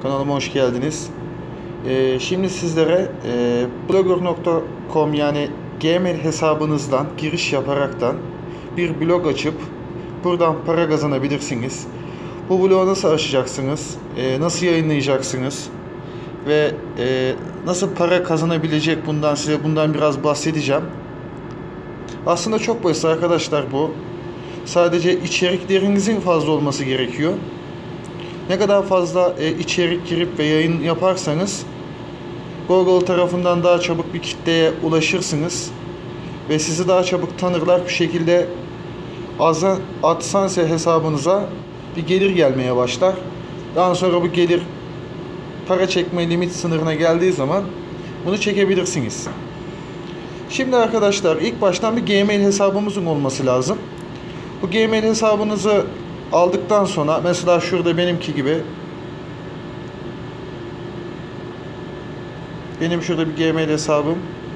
Kanalıma hoş geldiniz. Şimdi sizlere blogger.com yani Gmail hesabınızdan giriş yaparaktan bir blog açıp buradan para kazanabilirsiniz. Bu blogu nasıl açacaksınız, nasıl yayınlayacaksınız ve nasıl para kazanabilecek size bundan biraz bahsedeceğim. Aslında çok basit arkadaşlar bu. Sadece içeriklerinizin fazla olması gerekiyor. Ne kadar fazla içerik girip ve yayın yaparsanız Google tarafından daha çabuk bir kitleye ulaşırsınız ve sizi daha çabuk tanırlar. Bir şekilde AdSense hesabınıza bir gelir gelmeye başlar. Daha sonra bu gelir para çekme limit sınırına geldiği zaman bunu çekebilirsiniz. Şimdi arkadaşlar ilk baştan bir Gmail hesabımızın olması lazım. Bu Gmail hesabınızı aldıktan sonra mesela şurada benimki gibi benim şurada bir Gmail hesabım.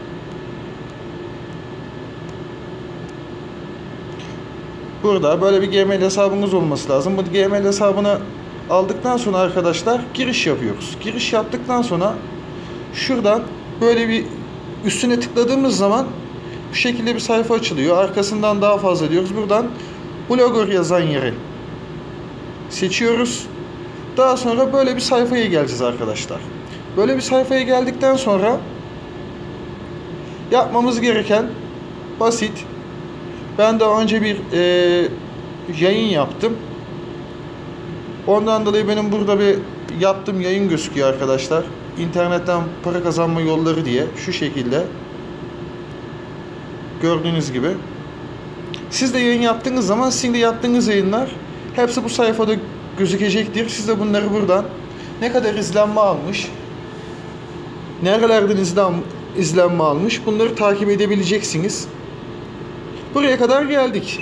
Burada böyle bir Gmail hesabınız olması lazım. Bu Gmail hesabını aldıktan sonra arkadaşlar giriş yapıyoruz. Giriş yaptıktan sonra şuradan böyle bir üstüne tıkladığımız zaman bu şekilde bir sayfa açılıyor. Arkasından daha fazla diyoruz. Buradan blogger yazan yeri seçiyoruz. Daha sonra böyle bir sayfaya geleceğiz arkadaşlar. Böyle bir sayfaya geldikten sonra yapmamız gereken basit. Ben daha önce bir yayın yaptım. Ondan dolayı benim burada bir yaptığım yayın gözüküyor arkadaşlar. İnternetten para kazanma yolları diye şu şekilde. Gördüğünüz gibi. Siz de yayın yaptığınız zaman sizin de yaptığınız yayınlar hepsi bu sayfada gözükecektir. Siz de bunları buradan ne kadar izlenme almış, nerelerden izlenme almış bunları takip edebileceksiniz. Buraya kadar geldik.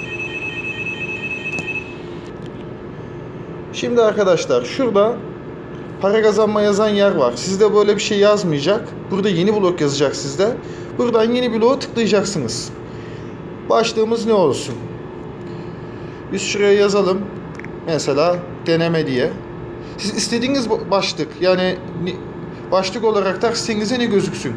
Şimdi arkadaşlar şurada para kazanma yazan yer var. Sizde böyle bir şey yazmayacak. Burada yeni blog yazacak sizde. Buradan yeni bloğa tıklayacaksınız. Başlığımız ne olsun? Biz şuraya yazalım. Mesela deneme diye. Siz istediğiniz başlık yani başlık olarak da sitenize ne gözüksün?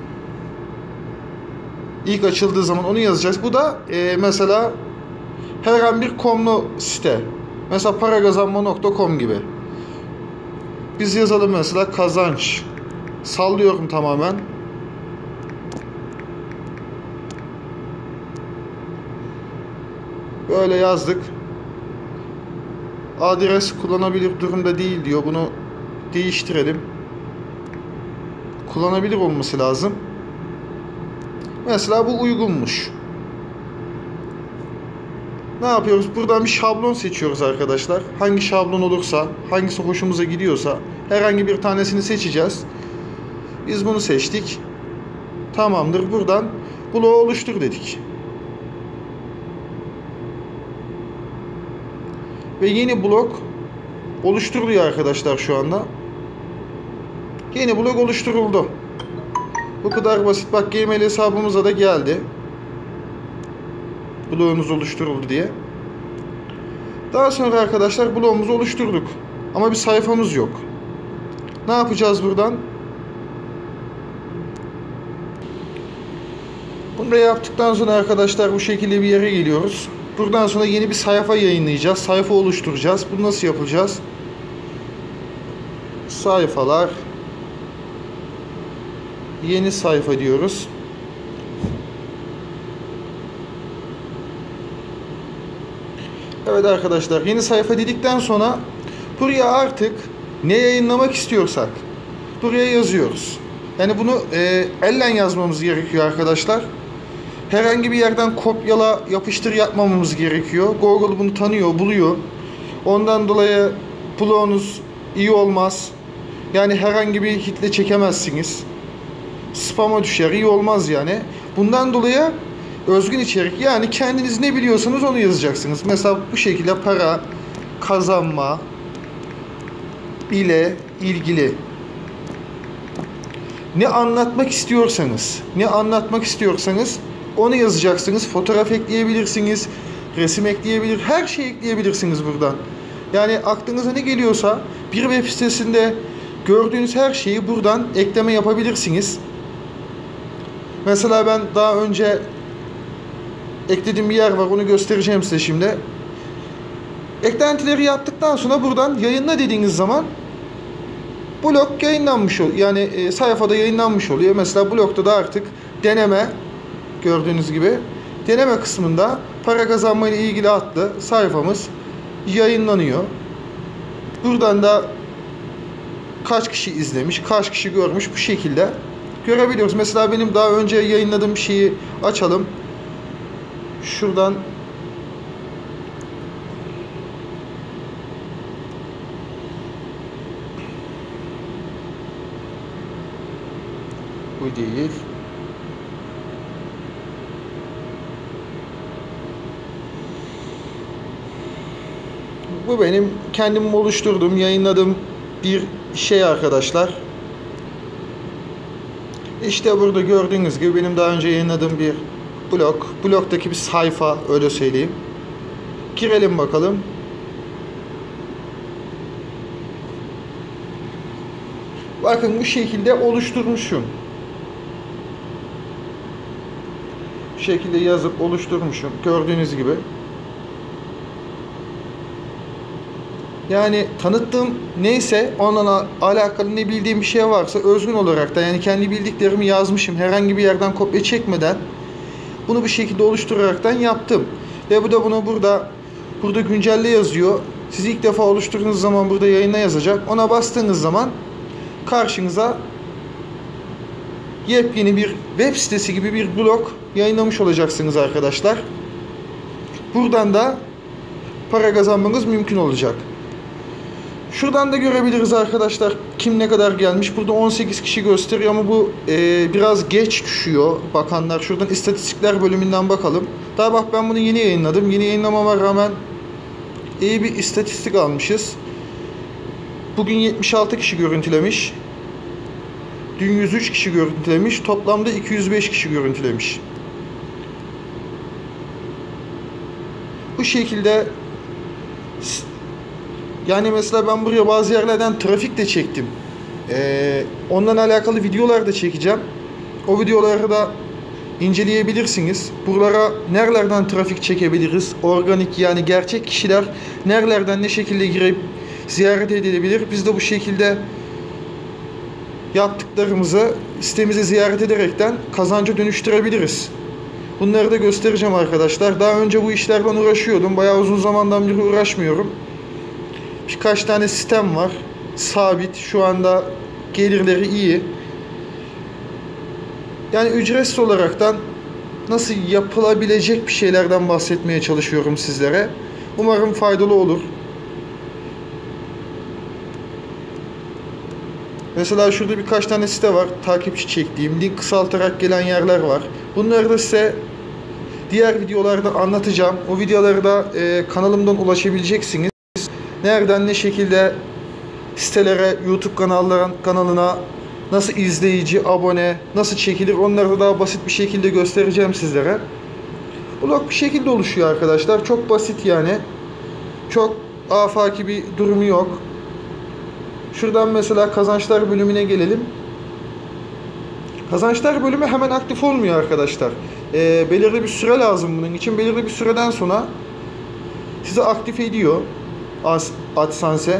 İlk açıldığı zaman onu yazacağız. Bu da mesela herhangi bir komlu site. Mesela parakazanma.com gibi. Biz yazalım mesela kazanç. Sallıyorum tamamen. Böyle yazdık. Adres kullanabilir durumda değil diyor. Bunu değiştirelim. Kullanabilir olması lazım. Mesela bu uygunmuş. Ne yapıyoruz? Buradan bir şablon seçiyoruz arkadaşlar. Hangi şablon olursa, hangisi hoşumuza gidiyorsa herhangi bir tanesini seçeceğiz. Biz bunu seçtik. Tamamdır. Buradan bloğu oluştur dedik. Ve yeni blok oluşturuluyor arkadaşlar şu anda. Yeni blok oluşturuldu. Bu kadar basit. Bak Gmail hesabımıza da geldi. Bloğumuz oluşturuldu diye. Daha sonra arkadaşlar bloğumuzu oluşturduk. Ama bir sayfamız yok. Ne yapacağız buradan? Bunu da yaptıktan sonra arkadaşlar bu şekilde bir yere geliyoruz. Buradan sonra yeni bir sayfa yayınlayacağız. Sayfa oluşturacağız. Bunu nasıl yapacağız? Sayfalar. Yeni sayfa diyoruz. Evet arkadaşlar yeni sayfa dedikten sonra buraya artık ne yayınlamak istiyorsak buraya yazıyoruz. Yani bunu elle yazmamız gerekiyor arkadaşlar. Herhangi bir yerden kopyala yapıştır yapmamamız gerekiyor. Google bunu tanıyor, buluyor. Ondan dolayı bloğunuz iyi olmaz. Yani herhangi bir hitle çekemezsiniz. Spam'a düşer, iyi olmaz yani. Bundan dolayı özgün içerik yani kendiniz ne biliyorsanız onu yazacaksınız. Mesela bu şekilde para kazanma ile ilgili ne anlatmak istiyorsanız onu yazacaksınız. Fotoğraf ekleyebilirsiniz, resim ekleyebilir, her şeyi ekleyebilirsiniz buradan. Yani aklınıza ne geliyorsa bir web sitesinde gördüğünüz her şeyi buradan ekleme yapabilirsiniz. Mesela ben daha önce eklediğim bir yer var, onu göstereceğim size şimdi. Eklentileri yaptıktan sonra buradan yayınla dediğiniz zaman blog yayınlanmış oluyor. Yani sayfada yayınlanmış oluyor. Mesela blogda da artık deneme, gördüğünüz gibi deneme kısmında para kazanma ile ilgili adlı sayfamız yayınlanıyor. Buradan da kaç kişi izlemiş, kaç kişi görmüş, bu şekilde görebiliyoruz. Mesela benim daha önce yayınladığım şeyi açalım. Şuradan bu değil. Bu benim kendim oluşturduğum, yayınladığım bir şey arkadaşlar. İşte burada gördüğünüz gibi benim daha önce yayınladığım bir blog. Blogdaki bir sayfa, öyle söyleyeyim. Girelim bakalım. Bakın bu şekilde oluşturmuşum. Bu şekilde yazıp oluşturmuşum. Gördüğünüz gibi. Yani tanıttığım neyse, onunla alakalı ne bildiğim bir şey varsa özgün olarak da, yani kendi bildiklerimi yazmışım. Herhangi bir yerden kopya çekmeden bunu bu şekilde oluşturaraktan yaptım. Ve bu da bunu burada güncelle yazıyor. Siz ilk defa oluşturduğunuz zaman burada yayına yazacak. Ona bastığınız zaman karşınıza yepyeni bir web sitesi gibi bir blog yayınlamış olacaksınız arkadaşlar. Buradan da para kazanmanız mümkün olacak. Şuradan da görebiliriz arkadaşlar kim ne kadar gelmiş. Burada 18 kişi gösteriyor ama bu biraz geç düşüyor bakanlar. Şuradan istatistikler bölümünden bakalım. Daha bak, ben bunu yeni yayınladım. Yeni yayınlamama rağmen iyi bir istatistik almışız. Bugün 76 kişi görüntülemiş. Dün 103 kişi görüntülemiş. Toplamda 205 kişi görüntülemiş. Bu şekilde, yani mesela ben buraya bazı yerlerden trafik de çektim. Ondan alakalı videolar da çekeceğim. O videoları da inceleyebilirsiniz. Buralara nerelerden trafik çekebiliriz? Organik, yani gerçek kişiler nerelerden ne şekilde girip ziyaret edilebilir? Biz de bu şekilde yaptıklarımızı sitemize ziyaret ederekten kazanca dönüştürebiliriz. Bunları da göstereceğim arkadaşlar. Daha önce bu işlerden uğraşıyordum. Bayağı uzun zamandan beri uğraşmıyorum. Birkaç tane sistem var. Sabit. Şu anda gelirleri iyi. Yani ücretsiz olaraktan nasıl yapılabilecek bir şeylerden bahsetmeye çalışıyorum sizlere. Umarım faydalı olur. Mesela şurada birkaç tane site var. Takipçi çektiğim, link kısaltarak gelen yerler var. Bunları da size diğer videolarda anlatacağım. O videoları da kanalımdan ulaşabileceksiniz. Nereden ne şekilde sitelere, YouTube kanalına nasıl izleyici, abone, nasıl çekilir, onları da daha basit bir şekilde göstereceğim sizlere. Blog bir şekilde oluşuyor arkadaşlar. Çok basit yani. Çok afaki bir durumu yok. Şuradan mesela kazançlar bölümüne gelelim. Kazançlar bölümü hemen aktif olmuyor arkadaşlar. Belirli bir süre lazım bunun için. Belirli bir süreden sonra sizi aktif ediyor AdSense.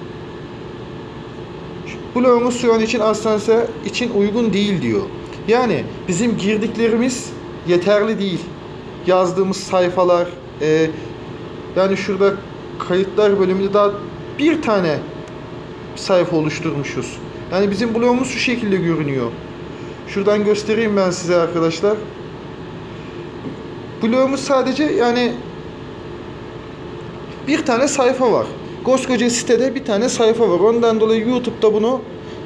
Bloğumuz şu an için AdSense için uygun değil diyor. Yani bizim girdiklerimiz yeterli değil. Yazdığımız sayfalar, yani şurada kayıtlar bölümünde daha bir tane sayfa oluşturmuşuz. Yani bizim bloğumuz şu şekilde görünüyor. Şuradan göstereyim ben size arkadaşlar. Bloğumuz sadece, yani bir tane sayfa var. Koskoca sitede bir tane sayfa var. Ondan dolayı YouTube'da bunu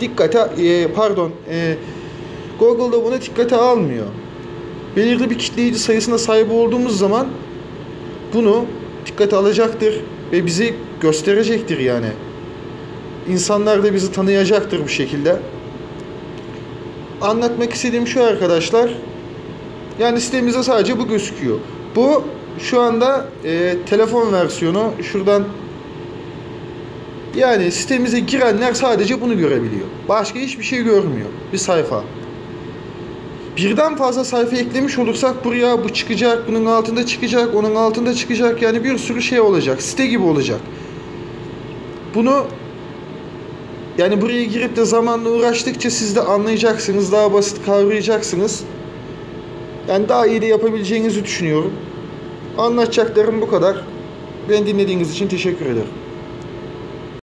Google'da bunu dikkate almıyor. Belirli bir kitleyici sayısına sahip olduğumuz zaman bunu dikkate alacaktır ve bizi gösterecektir yani. İnsanlar da bizi tanıyacaktır bu şekilde. Anlatmak istediğim şu arkadaşlar. Yani sitemizde sadece bu gözüküyor. Bu şu anda telefon versiyonu. Şuradan Yani sitemize girenler sadece bunu görebiliyor. Başka hiçbir şey görmüyor. Bir sayfa. Birden fazla sayfa eklemiş olursak buraya bu çıkacak, bunun altında çıkacak, onun altında çıkacak. Yani bir sürü şey olacak. Site gibi olacak. Bunu yani buraya girip de zamanla uğraştıkça siz de anlayacaksınız. Daha basit kavrayacaksınız. Yani daha iyi de yapabileceğinizi düşünüyorum. Anlatacaklarım bu kadar. Beni dinlediğiniz için teşekkür ederim.